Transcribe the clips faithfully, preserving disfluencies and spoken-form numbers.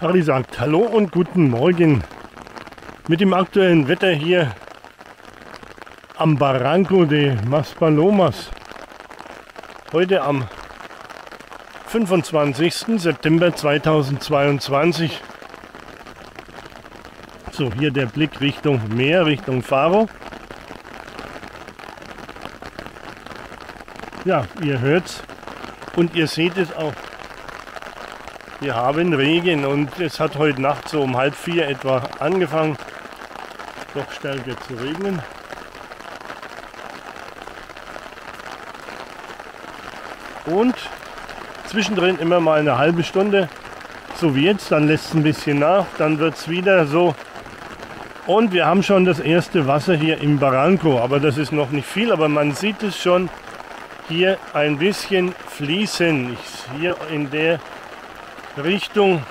Harry sagt Hallo und guten Morgen. Mit dem aktuellen Wetter hier am Barranco de Maspalomas. Heute am fünfundzwanzigsten September zweitausendzweiundzwanzig. So, hier der Blick Richtung Meer, Richtung Faro. Ja, ihr hört's und ihr seht es auch. Wir haben Regen und es hat heute Nacht so um halb vier etwa angefangen, doch stärker zu regnen. Und zwischendrin immer mal eine halbe Stunde, so wie jetzt, dann lässt es ein bisschen nach, dann wird es wieder so. Und wir haben schon das erste Wasser hier im Barranco, aber das ist noch nicht viel, aber man sieht es schon hier ein bisschen fließen. Ich, hier in der Richtung.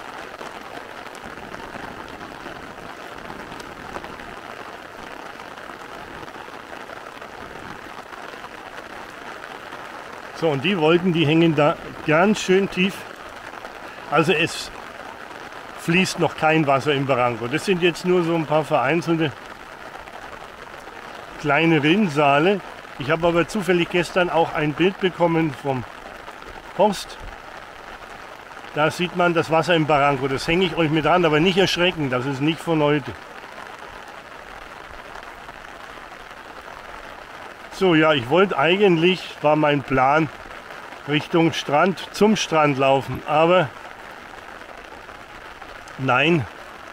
So, und die Wolken, die hängen da ganz schön tief. Also es fließt noch kein Wasser im Barranco. Das sind jetzt nur so ein paar vereinzelte kleine Rinnsale. Ich habe aber zufällig gestern auch ein Bild bekommen vom Horst. Da sieht man das Wasser im Barranco. Das hänge ich euch mit an, aber nicht erschrecken. Das ist nicht von heute. So, ja, ich wollte eigentlich, war mein Plan, Richtung Strand, zum Strand laufen. Aber nein,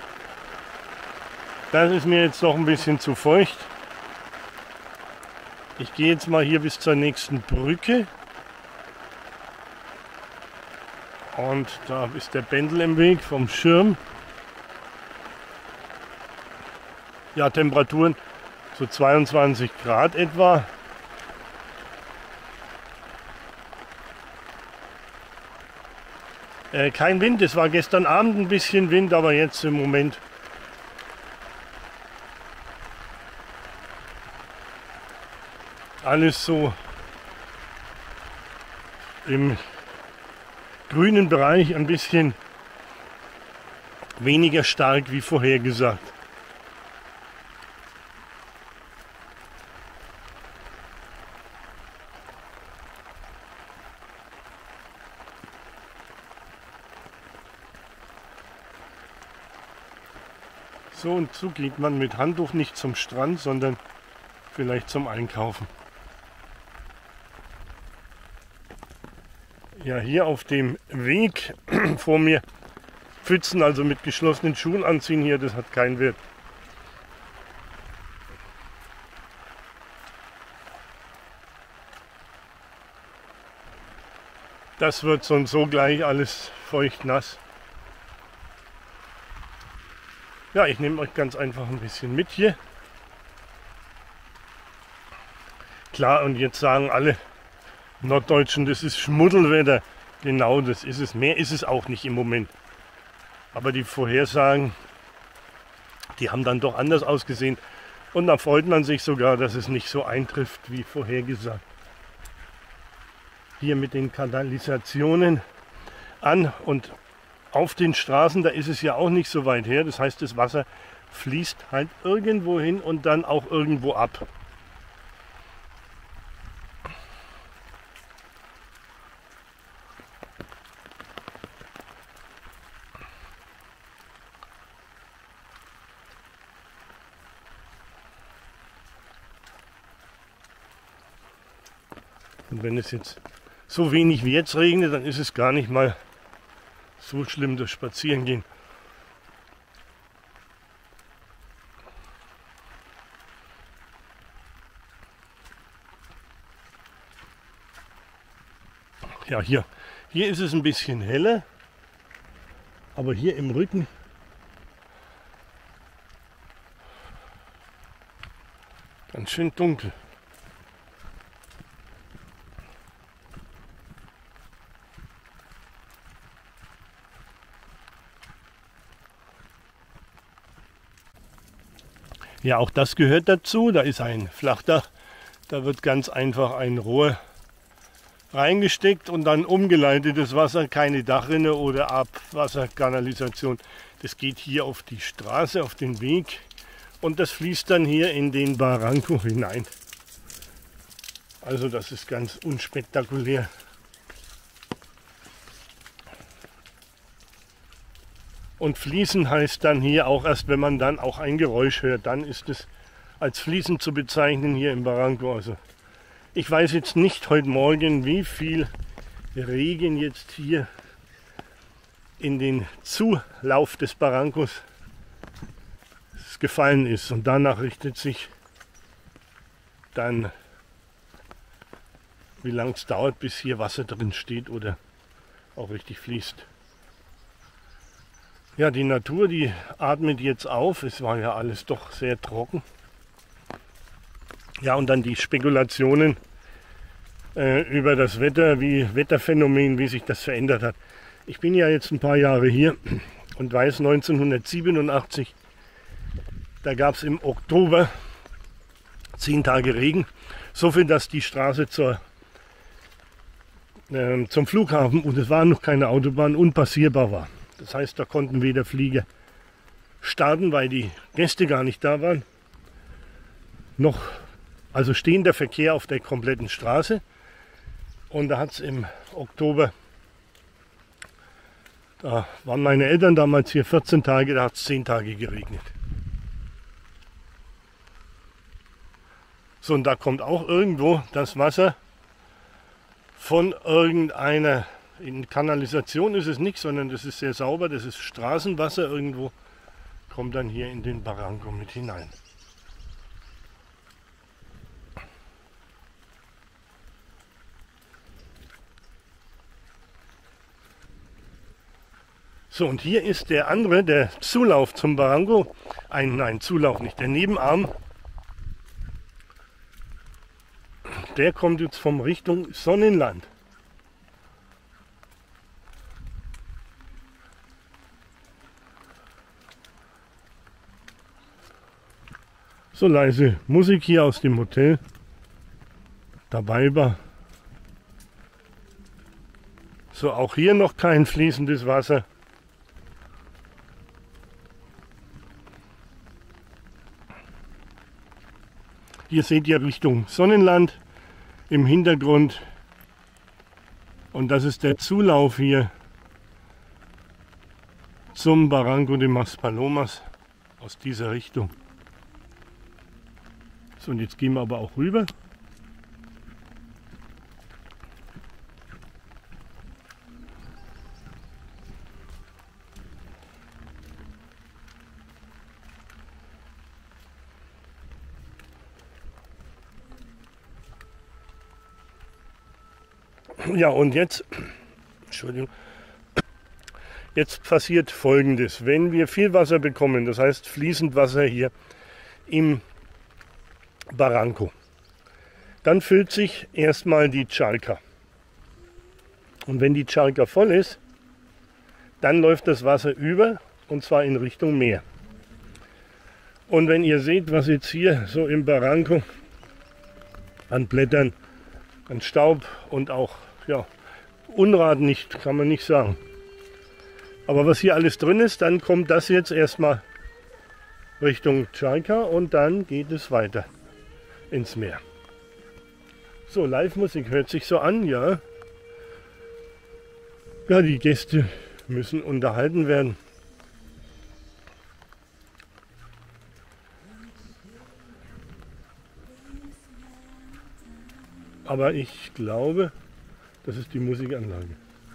das ist mir jetzt doch ein bisschen zu feucht. Ich gehe jetzt mal hier bis zur nächsten Brücke. Und da ist der Pendel im Weg vom Schirm. Ja, Temperaturen so zweiundzwanzig Grad etwa. Äh, kein Wind, es war gestern Abend ein bisschen Wind, aber jetzt im Moment alles so im grünen Bereich, ein bisschen weniger stark wie vorhergesagt. So, und so geht man mit Handtuch nicht zum Strand, sondern vielleicht zum Einkaufen. Ja, hier auf dem Weg vor mir Pfützen, also mit geschlossenen Schuhen anziehen hier, das hat keinen Wert. Das wird so und so gleich alles feucht nass. Ja, ich nehme euch ganz einfach ein bisschen mit hier. Klar, und jetzt sagen alle Norddeutschen, das ist Schmuddelwetter. Genau, das ist es. Mehr ist es auch nicht im Moment. Aber die Vorhersagen, die haben dann doch anders ausgesehen. Und da freut man sich sogar, dass es nicht so eintrifft wie vorhergesagt. Hier mit den Kanalisationen an und auf den Straßen, da ist es ja auch nicht so weit her. Das heißt, das Wasser fließt halt irgendwo hin und dann auch irgendwo ab. Und wenn es jetzt so wenig wie jetzt regnet, dann ist es gar nicht mal so schlimm, das Spazierengehen. Ja, hier, hier ist es ein bisschen heller, aber hier im Rücken ganz schön dunkel. Ja, auch das gehört dazu. Da ist ein Flachdach. Da wird ganz einfach ein Rohr reingesteckt und dann umgeleitetes Wasser, keine Dachrinne oder Abwasserkanalisation. Das geht hier auf die Straße, auf den Weg und das fließt dann hier in den Barranco hinein. Also das ist ganz unspektakulär. Und fließen heißt dann hier auch erst, wenn man dann auch ein Geräusch hört, dann ist es als fließend zu bezeichnen hier im Barranco. Also ich weiß jetzt nicht heute Morgen, wie viel Regen jetzt hier in den Zulauf des Barrancos gefallen ist. Und danach richtet sich dann, wie lange es dauert, bis hier Wasser drin steht oder auch richtig fließt. Ja, die Natur, die atmet jetzt auf. Es war ja alles doch sehr trocken. Ja, und dann die Spekulationen äh, über das Wetter, wie Wetterphänomen, wie sich das verändert hat. Ich bin ja jetzt ein paar Jahre hier und weiß, neunzehnhundertsiebenundachtzig, da gab es im Oktober zehn Tage Regen. So viel, dass die Straße zur, äh, zum Flughafen, und es war noch keine Autobahn, unpassierbar war. Das heißt, da konnten weder Flieger starten, weil die Gäste gar nicht da waren, noch also stehender Verkehr auf der kompletten Straße. Und da hat es im Oktober, da waren meine Eltern damals hier vierzehn Tage, da hat es zehn Tage geregnet. So, und da kommt auch irgendwo das Wasser von irgendeiner, in Kanalisation ist es nicht, sondern das ist sehr sauber, das ist Straßenwasser irgendwo, kommt dann hier in den Barranco mit hinein. So, und hier ist der andere, der Zulauf zum Barranco, ein, nein, Zulauf nicht, der Nebenarm, der kommt jetzt vom Richtung Sonnenland. So leise Musik hier aus dem Hotel. Dabei war. So, auch hier noch kein fließendes Wasser. Hier seht ihr Richtung Sonnenland im Hintergrund. Und das ist der Zulauf hier zum Barranco de Maspalomas aus dieser Richtung. So, und jetzt gehen wir aber auch rüber. Ja, und jetzt, Entschuldigung, jetzt passiert Folgendes. Wenn wir viel Wasser bekommen, das heißt fließend Wasser hier im Barranco, dann füllt sich erstmal die Charca. Und wenn die Charca voll ist, dann läuft das Wasser über, und zwar in Richtung Meer. Und wenn ihr seht, was jetzt hier so im Barranco an Blättern, an Staub und auch ja, Unrat nicht, kann man nicht sagen. Aber was hier alles drin ist, dann kommt das jetzt erstmal Richtung Charca und dann geht es weiter ins Meer. So, Live-Musik hört sich so an, ja. Ja, die Gäste müssen unterhalten werden. Aber ich glaube, das ist die Musikanlage.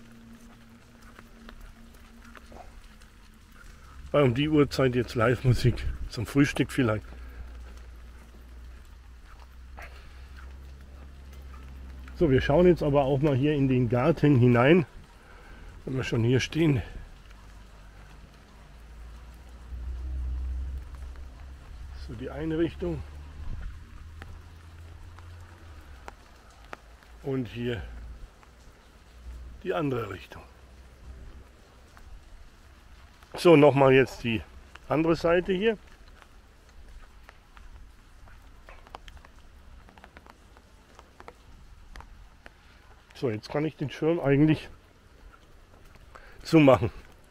Weil um die Uhrzeit jetzt Live-Musik, zum Frühstück vielleicht. So, wir schauen jetzt aber auch mal hier in den Garten hinein, wenn wir schon hier stehen. So, die eine Richtung. Und hier die andere Richtung. So, nochmal jetzt die andere Seite hier. So, jetzt kann ich den Schirm eigentlich zumachen.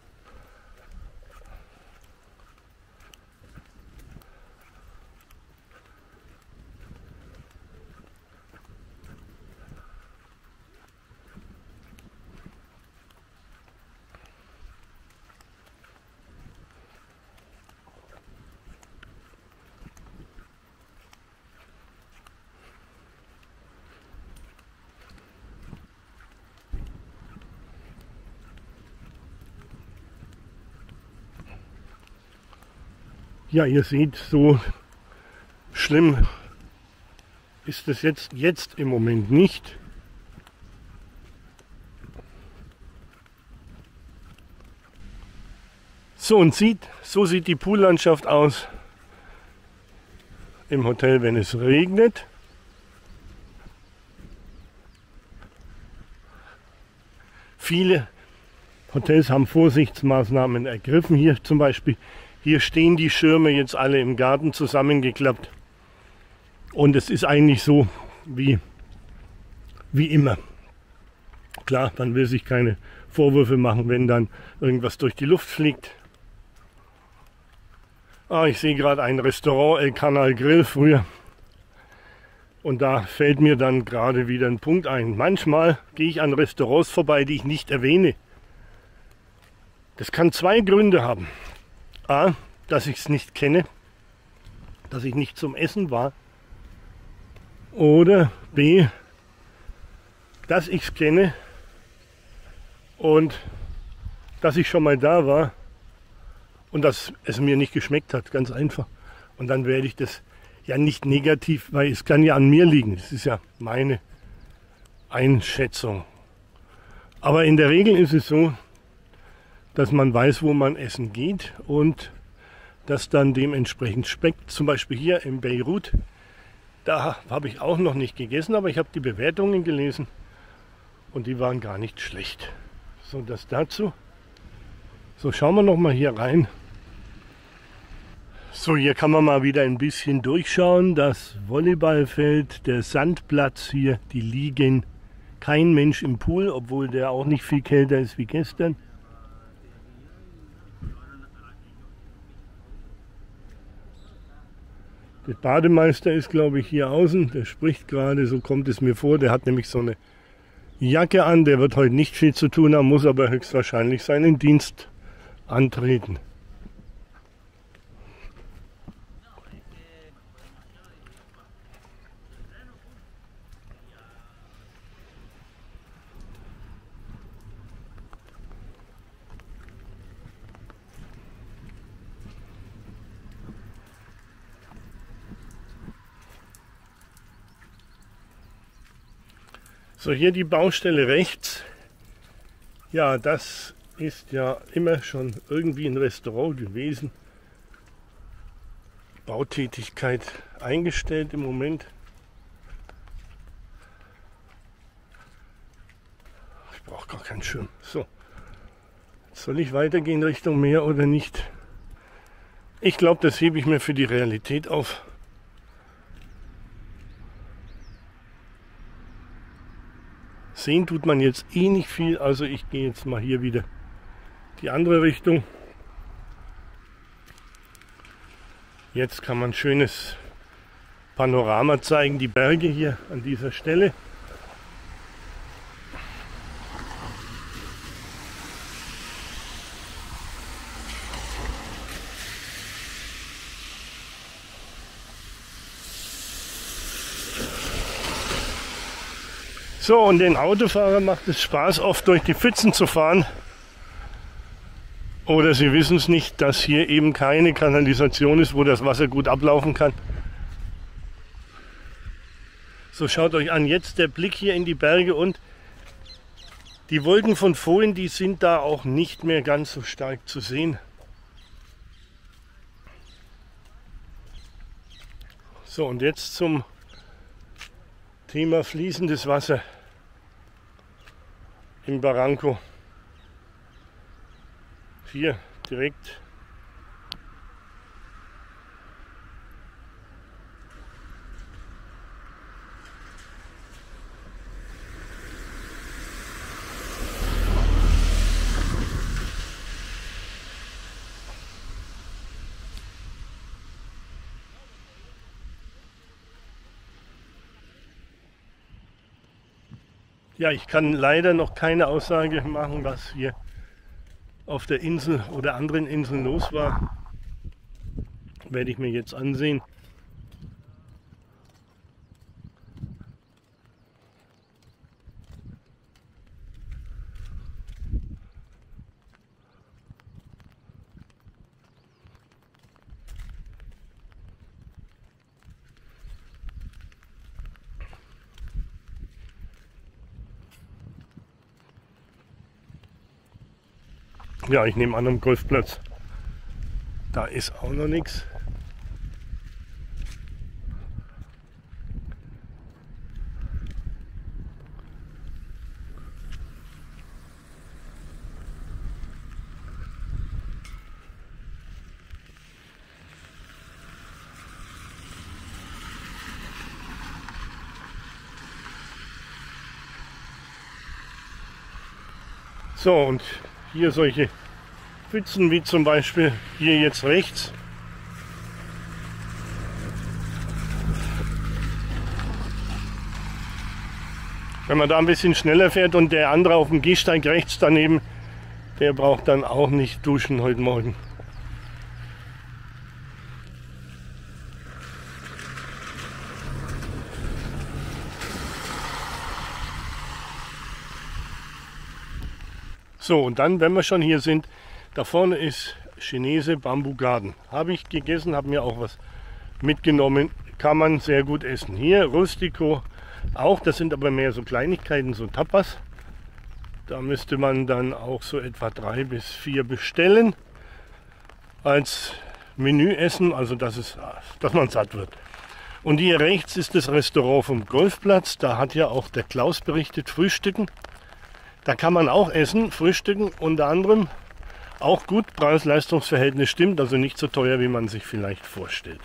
Ja, ihr seht, so schlimm ist es jetzt, jetzt im Moment nicht. So, und sieht, so sieht die Poollandschaft aus im Hotel, wenn es regnet. Viele Hotels haben Vorsichtsmaßnahmen ergriffen. Hier zum Beispiel, hier stehen die Schirme jetzt alle im Garten zusammengeklappt. Und es ist eigentlich so wie, wie immer. Klar, man will sich keine Vorwürfe machen, wenn dann irgendwas durch die Luft fliegt. Ah, ich sehe gerade ein Restaurant, El Canal Grill früher. Und da fällt mir dann gerade wieder ein Punkt ein. Manchmal gehe ich an Restaurants vorbei, die ich nicht erwähne. Das kann zwei Gründe haben. A, dass ich es nicht kenne, dass ich nicht zum Essen war. Oder B, dass ich es kenne und dass ich schon mal da war und dass es mir nicht geschmeckt hat, ganz einfach. Und dann werde ich das ja nicht negativ, weil es kann ja an mir liegen. Das ist ja meine Einschätzung. Aber in der Regel ist es so, dass man weiß, wo man essen geht und das dann dementsprechend schmeckt. Zum Beispiel hier in Beirut, da habe ich auch noch nicht gegessen, aber ich habe die Bewertungen gelesen und die waren gar nicht schlecht. So, das dazu. So, schauen wir noch mal hier rein. So, hier kann man mal wieder ein bisschen durchschauen. Das Volleyballfeld, der Sandplatz hier, die liegen. Kein Mensch im Pool, obwohl der auch nicht viel kälter ist wie gestern. Der Bademeister ist, glaube ich, hier außen. Der spricht gerade, so kommt es mir vor. Der hat nämlich so eine Jacke an. Der wird heute nicht viel zu tun haben, muss aber höchstwahrscheinlich seinen Dienst antreten. So, hier die Baustelle rechts. Ja, das ist ja immer schon irgendwie ein Restaurant gewesen. Bautätigkeit eingestellt im Moment. Ich brauche gar keinen Schirm. So, soll ich weitergehen Richtung Meer oder nicht? Ich glaube, das hebe ich mir für die Realität auf. Sehen tut man jetzt eh nicht viel, also ich gehe jetzt mal hier wieder die andere Richtung. Jetzt kann man ein schönes Panorama zeigen, die Berge hier an dieser Stelle. So, und den Autofahrern macht es Spaß, oft durch die Pfützen zu fahren. Oder sie wissen es nicht, dass hier eben keine Kanalisation ist, wo das Wasser gut ablaufen kann. So, schaut euch an, jetzt der Blick hier in die Berge und die Wolken von vorhin, die sind da auch nicht mehr ganz so stark zu sehen. So, und jetzt zum Thema fließendes Wasser in Barranco. Hier direkt Ja, ich kann leider noch keine Aussage machen, was hier auf der Insel oder anderen Inseln los war. Werde ich mir jetzt ansehen. Ja, ich nehme an am Golfplatz. Da ist auch noch nichts. So, und hier solche Pfützen wie zum Beispiel hier jetzt rechts. Wenn man da ein bisschen schneller fährt und der andere auf dem Gehsteig rechts daneben, der braucht dann auch nicht duschen heute Morgen. So, und dann, wenn wir schon hier sind, da vorne ist Chinese Bamboo Garden. Habe ich gegessen, habe mir auch was mitgenommen. Kann man sehr gut essen. Hier Rustico auch, das sind aber mehr so Kleinigkeiten, so Tapas. Da müsste man dann auch so etwa drei bis vier bestellen als Menüessen, also dass, es, dass man satt wird. Und hier rechts ist das Restaurant vom Golfplatz. Da hat ja auch der Klaus berichtet, Frühstücken. Da kann man auch essen, frühstücken, unter anderem auch gut. Preis-Leistungs-Verhältnis stimmt, also nicht so teuer, wie man sich vielleicht vorstellt.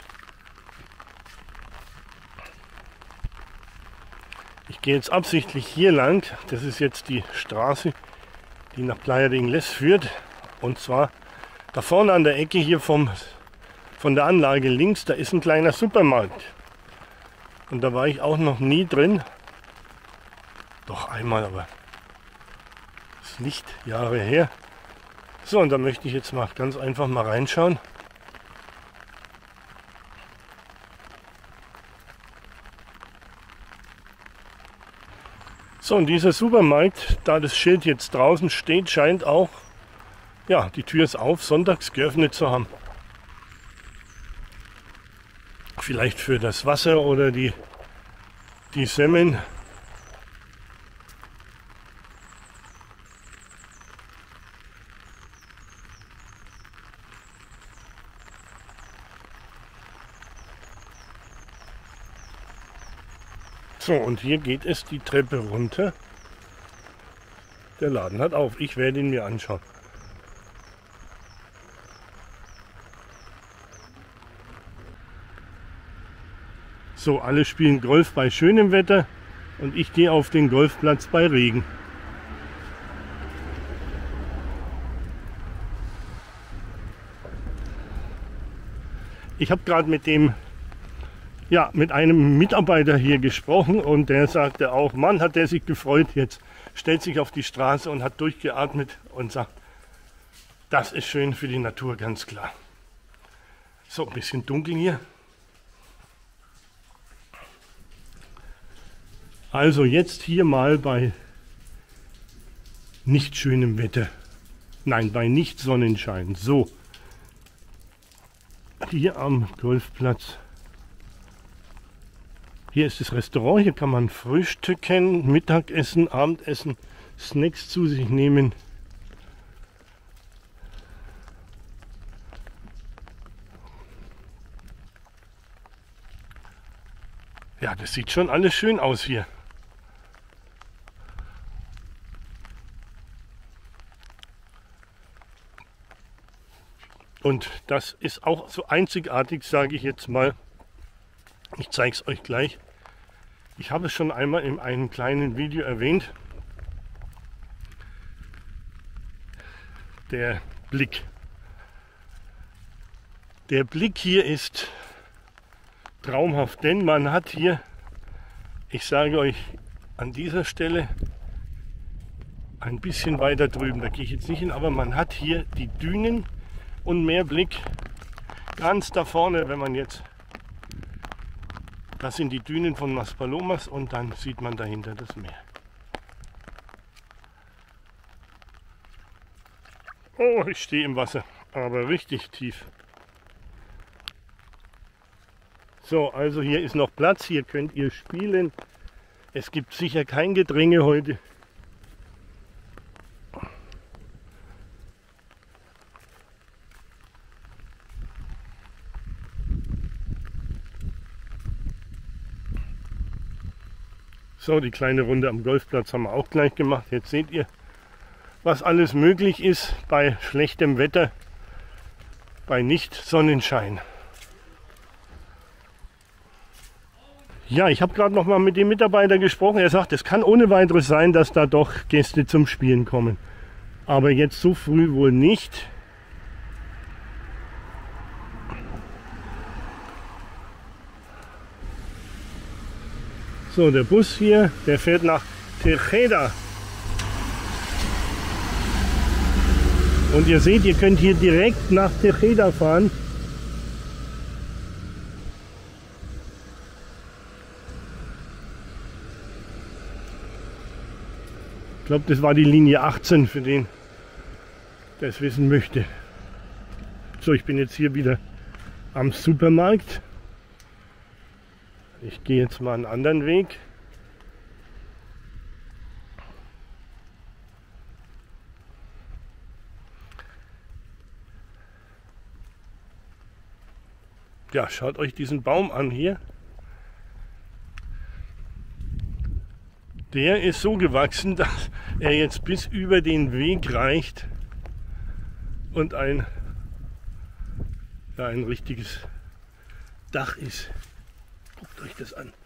Ich gehe jetzt absichtlich hier lang. Das ist jetzt die Straße, die nach Playa de Ingles führt. Und zwar da vorne an der Ecke hier vom, von der Anlage links, da ist ein kleiner Supermarkt. Und da war ich auch noch nie drin. Doch einmal, aber nicht Jahre her. So, und da möchte ich jetzt mal ganz einfach mal reinschauen. So, und dieser Supermarkt, da das Schild jetzt draußen steht, scheint auch, ja, die Tür ist auf, sonntags geöffnet zu haben. Vielleicht für das Wasser oder die, die Semmeln. So, und hier geht es die Treppe runter. Der Laden hat auf. Ich werde ihn mir anschauen. So, alle spielen Golf bei schönem Wetter und ich gehe auf den Golfplatz bei Regen. Ich habe gerade mit dem Ja, mit einem Mitarbeiter hier gesprochen und der sagte auch, Mann, hat der sich gefreut jetzt, stellt sich auf die Straße und hat durchgeatmet und sagt, das ist schön für die Natur, ganz klar. So, ein bisschen dunkel hier. Also jetzt hier mal bei nicht schönem Wetter, nein, bei nicht Sonnenschein. So, hier am Golfplatz. Hier ist das Restaurant, hier kann man frühstücken, Mittagessen, Abendessen, Snacks zu sich nehmen. Ja, das sieht schon alles schön aus hier. Und das ist auch so einzigartig, sage ich jetzt mal. Ich zeige es euch gleich. Ich habe es schon einmal in einem kleinen Video erwähnt. Der Blick. Der Blick hier ist traumhaft, denn man hat hier, ich sage euch an dieser Stelle, ein bisschen weiter drüben, da gehe ich jetzt nicht hin, aber man hat hier die Dünen und mehr Blick ganz da vorne, wenn man jetzt, das sind die Dünen von Maspalomas und dann sieht man dahinter das Meer. Oh, ich stehe im Wasser, aber richtig tief. So, also hier ist noch Platz, hier könnt ihr spielen. Es gibt sicher kein Gedränge heute. So, die kleine Runde am Golfplatz haben wir auch gleich gemacht. Jetzt seht ihr, was alles möglich ist bei schlechtem Wetter, bei Nicht-Sonnenschein. Ja, ich habe gerade noch mal mit dem Mitarbeiter gesprochen. Er sagt, es kann ohne weiteres sein, dass da doch Gäste zum Spielen kommen. Aber jetzt so früh wohl nicht. So, der Bus hier, der fährt nach Tejeda. Und ihr seht, ihr könnt hier direkt nach Tejeda fahren. Ich glaube, das war die Linie achtzehn, für den, der es wissen möchte. So, ich bin jetzt hier wieder am Supermarkt. Ich gehe jetzt mal einen anderen Weg. Ja, schaut euch diesen Baum an hier. Der ist so gewachsen, dass er jetzt bis über den Weg reicht und ein, ja, ein richtiges Dach ist. Guckt euch das an.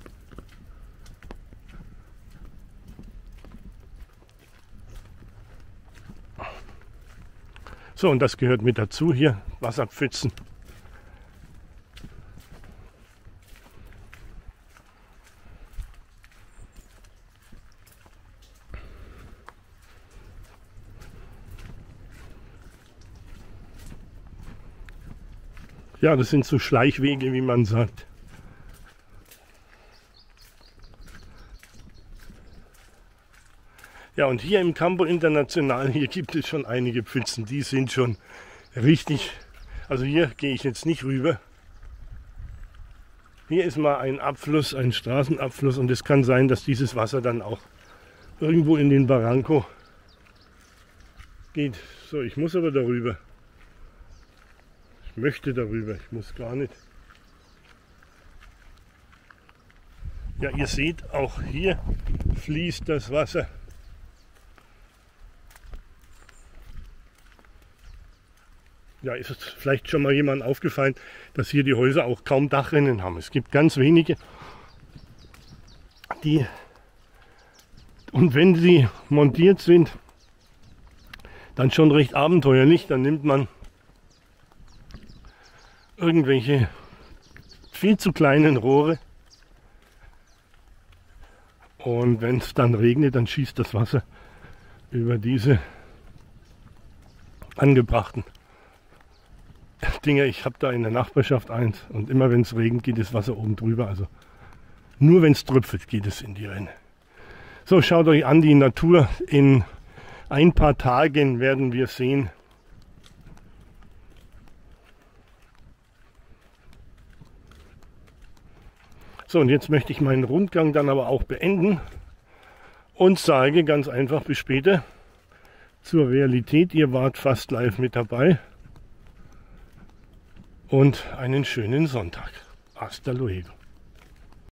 So, und das gehört mit dazu hier, Wasserpfützen. Ja, das sind so Schleichwege, wie man sagt. Ja, und hier im Campo Internacional, hier gibt es schon einige Pfützen, die sind schon richtig, also hier gehe ich jetzt nicht rüber. Hier ist mal ein Abfluss, ein Straßenabfluss und es kann sein, dass dieses Wasser dann auch irgendwo in den Barranco geht. So, ich muss aber darüber. Ich möchte darüber, ich muss gar nicht. Ja, ihr seht, auch hier fließt das Wasser. Ja, ist es vielleicht schon mal jemandem aufgefallen, dass hier die Häuser auch kaum Dachrinnen haben. Es gibt ganz wenige, die, und wenn sie montiert sind, dann schon recht abenteuerlich. Dann nimmt man irgendwelche viel zu kleinen Rohre und wenn es dann regnet, dann schießt das Wasser über diese angebrachten Dinger. Ich habe da in der Nachbarschaft eins und immer wenn es regnet, geht das Wasser oben drüber. Also nur wenn es tröpfelt, geht es in die Rinne. So, schaut euch an die Natur. In ein paar Tagen werden wir sehen, so, und jetzt möchte ich meinen Rundgang dann aber auch beenden und sage ganz einfach bis später zur Realität. Ihr wart fast live mit dabei. Und einen schönen Sonntag. Hasta luego.